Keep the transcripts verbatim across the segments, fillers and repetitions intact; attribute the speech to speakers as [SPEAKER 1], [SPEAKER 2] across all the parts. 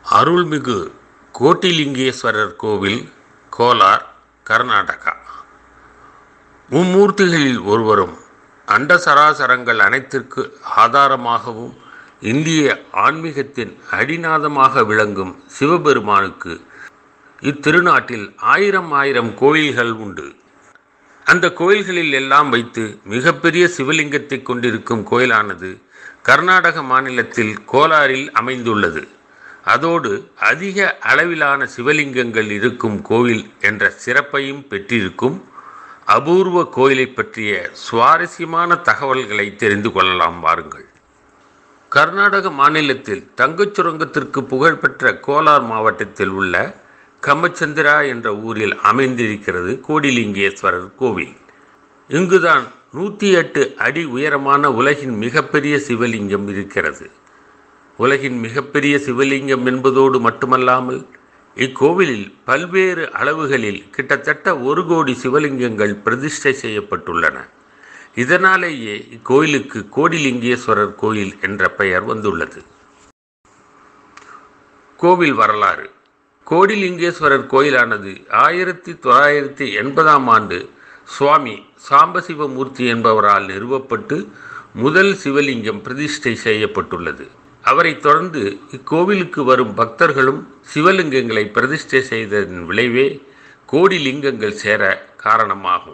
[SPEAKER 1] அருள்மிகு கோட்டிலிங்கேஸ்வரர் கோவில், கோலார், கர்நாடகா. மும்மூர்த்திகளில் ஒருவரும் அண்ட சராசரங்கள் அனைத்திற்கு ஆதாரமாகவும் இந்திய ஆன்மீகத்தின் அடிநாதமாக விளங்கும் சிவபெருமானுக்கு இத்திருநாட்டில் ஆயிரம் ஆயிரம் கோயில்கள் உண்டு. அந்த கோயில்களில் எல்லாம் வைத்து மிகப்பெரிய சிவலிங்கத்தை கொண்டிருக்கும் கோயிலானது கர்நாடக மாநிலத்தில் கோலாரில் அமைந்துள்ளது. அதோடு அதிக அளவிலான சிவலிங்கங்கள் இருக்கும் கோவில் என்ற சிறப்பையும் பெற்றிருக்கும் அபூர்வ கோயிலை பற்றிய சுவாரஸ்யமான தகவல்களை தெரிந்து கொள்ளலாம் வாருங்கள். கர்நாடக மாநிலத்தில் தங்கச் சுரங்கத்திற்கு புகழ்பெற்ற கோலார் மாவட்டத்தில் உள்ள கம்மச்சந்திரா என்ற ஊரில் அமைந்திருக்கிறது கோடிலிங்கேஸ்வரர் கோவில். இங்குதான் நூற்றி எட்டு அடி உயரமான உலகின் மிகப்பெரிய சிவலிங்கம் இருக்கிறது. உலகின் மிகப்பெரிய சிவலிங்கம் என்பதோடு மட்டுமல்லாமல் இக்கோவிலில் பல்வேறு அளவுகளில் கிட்டத்தட்ட ஒரு கோடி சிவலிங்கங்கள் பிரதிஷ்டை செய்யப்பட்டுள்ளன. இதனாலேயே இக்கோயிலுக்கு கோடிலிங்கேஸ்வரர் கோயில் என்ற பெயர் வந்துள்ளது. கோவில் வரலாறு. கோடிலிங்கேஸ்வரர் கோயிலானது ஆயிரத்தி தொள்ளாயிரத்தி எண்பதாம் ஆண்டு சுவாமி சாம்பசிவமூர்த்தி என்பவரால் நிறுவப்பட்டு முதல் சிவலிங்கம் பிரதிஷ்டை செய்யப்பட்டுள்ளது. அவரை தொடர்ந்து இக்கோவிலுக்கு வரும் பக்தர்களும் சிவலிங்கங்களை பிரதிஷ்டை செய்ததன் விளைவே கோடிலிங்கங்கள் சேர காரணமாகும்.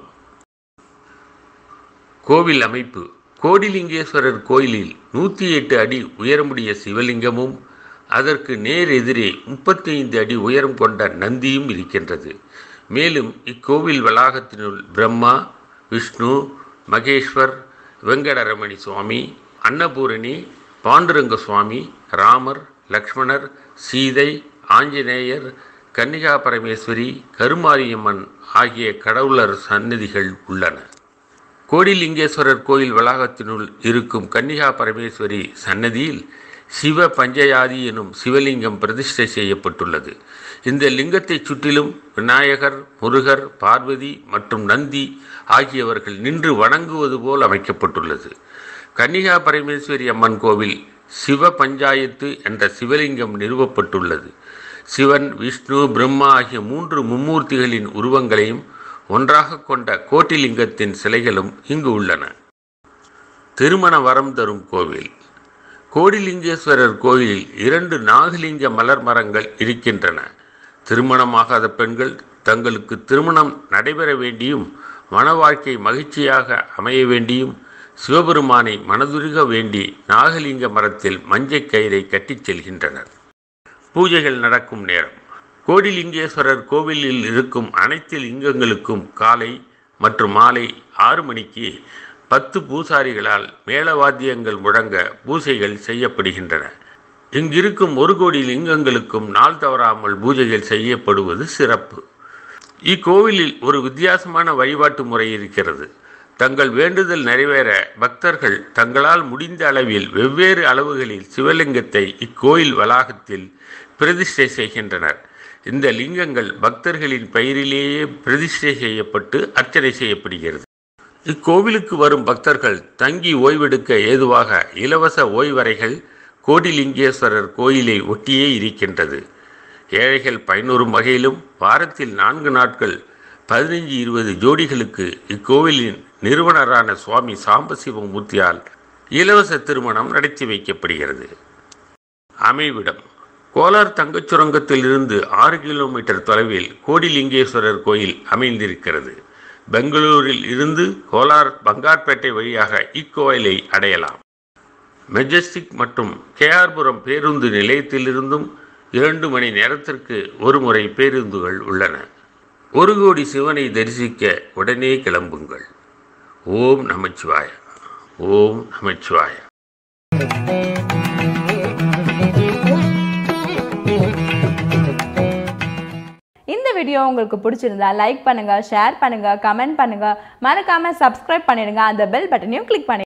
[SPEAKER 1] கோவில் அமைப்பு. கோடிலிங்கேஸ்வரர் கோயிலில் நூற்றி எட்டு அடி உயரமுடைய சிவலிங்கமும் அதற்கு நேர் எதிரே முப்பத்தி ஐந்து அடி உயரம் கொண்ட நந்தியும் இருக்கின்றது. மேலும் இக்கோவில் வளாகத்தினுள் பிரம்மா, விஷ்ணு, மகேஸ்வர், வெங்கடரமணி சுவாமி, அன்னபூரணி, பாண்டுரங்க சுவாமி, ராமர், லக்ஷ்மணர், சீதை, ஆஞ்சநேயர், கன்னிகா பரமேஸ்வரி, கருமாரியம்மன் ஆகிய கடவுளர் சன்னதிகள் உள்ளன. கோடிலிங்கேஸ்வரர் கோயில் வளாகத்தினுள் இருக்கும் கன்னிகா பரமேஸ்வரி சன்னதியில் சிவ பஞ்சயாதி எனும் சிவலிங்கம் பிரதிஷ்டை செய்யப்பட்டுள்ளது. இந்த லிங்கத்தை சுற்றிலும் விநாயகர், முருகர், பார்வதி மற்றும் நந்தி ஆகியவர்கள் நின்று வணங்குவது போல் அமைக்கப்பட்டுள்ளது. கன்னிகா பரமேஸ்வரி அம்மன் கோவில் சிவ பஞ்சாயத்து என்ற சிவலிங்கம் நிறுவப்பட்டுள்ளது. சிவன், விஷ்ணு, பிரம்மா ஆகிய மூன்று மும்மூர்த்திகளின் உருவங்களையும் ஒன்றாக கொண்ட கோட்டிலிங்கத்தின் சிலைகளும் இங்கு உள்ளன. திருமண வரம் தரும் கோவில். கோடிலிங்கேஸ்வரர் கோயிலில் இரண்டு நாகலிங்க மலர் மரங்கள் இருக்கின்றன. திருமணமாகாத பெண்கள் தங்களுக்கு திருமணம் நடைபெற வேண்டியும் மன வாழ்க்கை மகிழ்ச்சியாக அமைய வேண்டியும் சிவபெருமானை மனதுருக வேண்டி நாகலிங்க மரத்தில் மஞ்சள் கயிறை கட்டிச் செல்கின்றனர். பூஜைகள் நடக்கும் நேரம். கோடிலிங்கேஸ்வரர் கோவிலில் இருக்கும் அனைத்து லிங்கங்களுக்கும் காலை மற்றும் மாலை ஆறு மணிக்கு பத்து பூசாரிகளால் மேளவாத்தியங்கள் முழங்க பூஜைகள் செய்யப்படுகின்றன. இங்கிருக்கும் ஒரு கோடி லிங்கங்களுக்கும் நாள் தவறாமல் பூஜைகள் செய்யப்படுவது சிறப்பு. இக்கோவிலில் ஒரு வித்தியாசமான வழிபாட்டு முறை இருக்கிறது. தங்கள் வேண்டுதல் நிறைவேற பக்தர்கள் தங்களால் முடிந்த அளவில் வெவ்வேறு அளவுகளில் சிவலிங்கத்தை இக்கோயில் வளாகத்தில் பிரதிஷ்டை செய்கின்றனர். இந்த லிங்கங்கள் பக்தர்களின் பெயரிலேயே பிரதிஷ்டை செய்யப்பட்டு அர்ச்சனை செய்யப்படுகிறது. இக்கோவிலுக்கு வரும் பக்தர்கள் தங்கி ஓய்வெடுக்க ஏதுவாக இலவச ஓய்வறைகள் கோடிலிங்கேஸ்வரர் கோயிலை ஒட்டியே இருக்கின்றது. ஏழைகள் பயனுறும் வகையிலும் வாரத்தில் நான்கு நாட்கள் பதினைஞ்சு இருபது ஜோடிகளுக்கு இக்கோவிலின் நிறுவனரான சுவாமி சாம்பசிவமூர்த்தியால் இலவச திருமணம் நடத்தி வைக்கப்படுகிறது. அமைவிடம். கோலார் தங்கச் சுரங்கத்தில் இருந்து ஆறு கிலோமீட்டர் தொலைவில் கோடிலிங்கேஸ்வரர் கோயில் அமைந்திருக்கிறது. பெங்களூரில் இருந்து கோலார் பங்கார்பேட்டை வழியாக இக்கோயிலை அடையலாம். மெஜஸ்டிக் மற்றும் கேஆர்புரம் பேருந்து நிலையத்திலிருந்தும் இரண்டு மணி நேரத்திற்கு ஒரு முறை பேருந்துகள் உள்ளன. ஒரு கோடி சிவனை தரிசிக்க உடனே கிளம்புங்கள். ஓம் நமச்சிவாய. ஓம் நமச்சிவாய.
[SPEAKER 2] இந்த வீடியோ உங்களுக்கு பிடிச்சிருந்தா லைக் பண்ணுங்க, ஷேர் பண்ணுங்க, கமெண்ட் பண்ணுங்க, மறக்காம சப்ஸ்கிரைப் பண்ணிடுங்க. அந்த பெல் பட்டனையும் கிளிக் பண்ணுங்க.